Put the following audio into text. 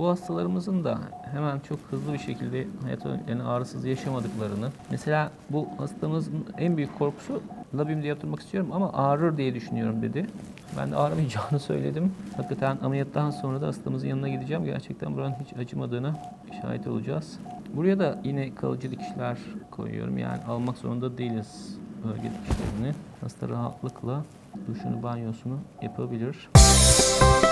Bu hastalarımızın da hemen çok hızlı bir şekilde hayatlarını ağrısız yaşamadıklarını, mesela bu hastamızın en büyük korkusu labimde yatırmak istiyorum ama ağrır diye düşünüyorum dedi. Ben de ağrımayacağını söyledim. Hakikaten ameliyattan sonra da hastamızın yanına gideceğim. Gerçekten buranın hiç acımadığına şahit olacağız. Buraya da yine kalıcı dikişler koyuyorum. Yani almak zorunda değiliz bölge dikişlerini. Hasta rahatlıkla duşunu, banyosunu yapabilir.